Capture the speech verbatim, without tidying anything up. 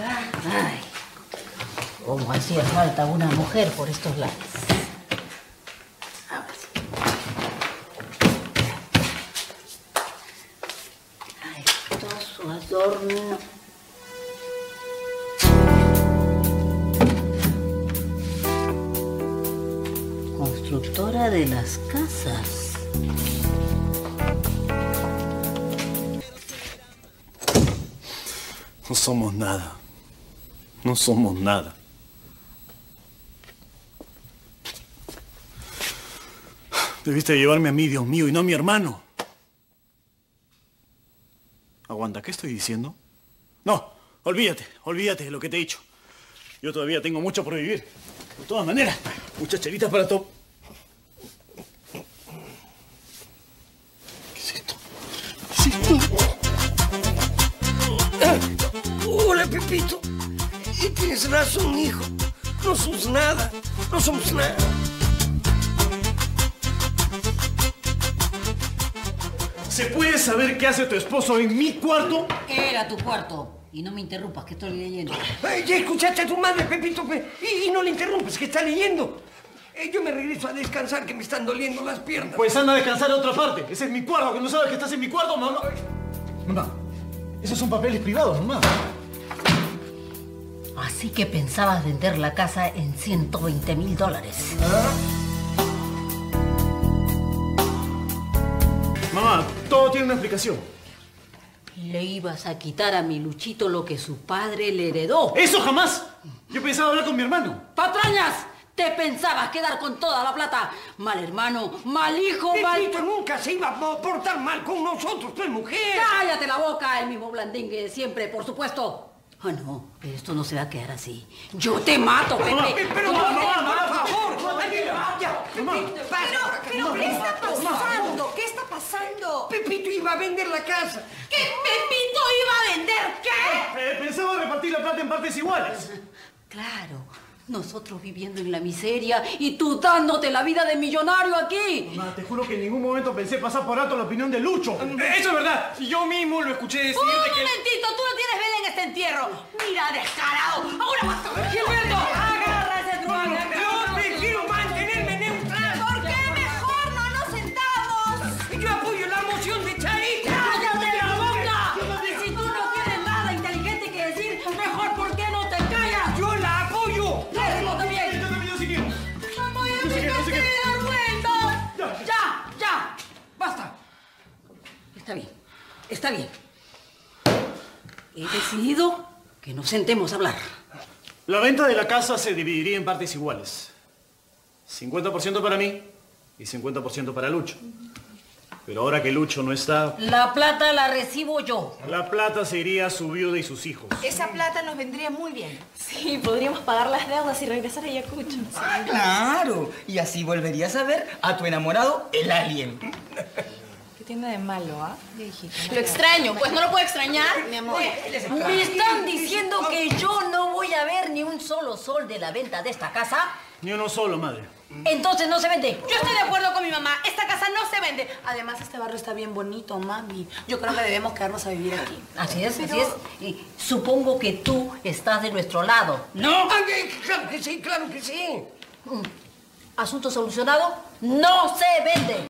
acá. Ay, cómo hacía falta una mujer por estos lados. A ver. Ay, todo su adorno. Constructora de las casas. No somos nada. No somos nada. Debiste llevarme a mí, Dios mío, y no a mi hermano. Aguanta, ¿qué estoy diciendo? No, olvídate, olvídate de lo que te he dicho. Yo todavía tengo mucho por vivir. De todas maneras, muchas chelitas para todo. ¿Qué es esto? ¿Qué es esto? Hola, Pepito. Y tienes razón, hijo. No somos nada. No somos nada. ¿Se puede saber qué hace tu esposo en mi cuarto? Era tu cuarto. Y no me interrumpas, que estoy leyendo. Ay, ya escuchaste a tu madre, Pepito. Pe- y, y no le interrumpes, que está leyendo. Eh, yo me regreso a descansar, que me están doliendo las piernas. Pues anda a descansar a otra parte. Ese es mi cuarto. ¿Que no sabes que estás en mi cuarto, mamá? Mamá, esos son papeles privados, mamá. Así que pensabas vender la casa en ciento veinte mil dólares. ¿Ah? Mamá, todo tiene una explicación. Le ibas a quitar a mi Luchito lo que su padre le heredó. ¡Eso jamás! Yo pensaba hablar con mi hermano. ¡Patrañas! Te pensabas quedar con toda la plata. Mal hermano, mal hijo, mal... Pepito nunca se iba a portar mal con nosotros, pues, mujer. ¡Cállate la boca! El mismo blandingue de siempre, por supuesto. Ah, no, esto no se va a quedar así. ¡Yo te mato, Pepe! Mamá, pero, ¡Yo mamá, te mamá, mato! por favor. Ay, ya, Mamá. Pepito, pasa Pero, por acá. pero, No, ¿qué no, está no, no. pasando? ¿Qué está pasando? Pepito iba a vender la casa. ¿Qué Pepito iba a vender? ¿Qué? Eh, pensaba repartir la plata en partes iguales. Claro, nosotros viviendo en la miseria y tú dándote la vida de millonario aquí. Mamá, te juro que en ningún momento pensé pasar por alto la opinión de Lucho. Eso es verdad. Yo mismo lo escuché decir Un de que... momentito, tú no tienes vela en este entierro. Mira, descarado. Ahora vas a ver. Gilberto, agarra ese trueno. Yo prefiero mantenerme neutral. ¿Por qué mejor no nos sentamos? Yo apoyo la moción de Charita. ¡Cállate la boca! Y si tú no tienes nada inteligente que decir, mejor ¿por qué no te callas? Yo la apoyo. ¡Lérimo también! Yo también, yo sí quiero. Vamos a Yo sé que, yo sé que- dar vueltas. Ya. ¡Ya! ¡Ya! ¡Basta! Está bien, está bien. He decidido que nos sentemos a hablar. La venta de la casa se dividiría en partes iguales. cincuenta por ciento para mí y cincuenta por ciento para Lucho. Pero ahora que Lucho no está, La plata la recibo yo. la plata se iría a su viuda y sus hijos. Esa plata nos vendría muy bien. Sí, podríamos pagar las deudas y regresar a Ayacucho. Claro, y así volverías a ver a tu enamorado, el alien. ¿Qué tiene de malo, ah? Lo extraño, pues no lo puedo extrañar, mi amor. ¿Me están diciendo que yo no voy a ver ni un solo sol de la venta de esta casa? Ni uno solo, madre. Entonces no se vende. Yo estoy de acuerdo con mi mamá. Esta casa no se vende. Además, este barrio está bien bonito, mami. Yo creo que debemos quedarnos a vivir aquí. Así es, Pero- así es. Y supongo que tú estás de nuestro lado. No. Ay, claro que sí, claro que sí. Asunto solucionado, no se vende.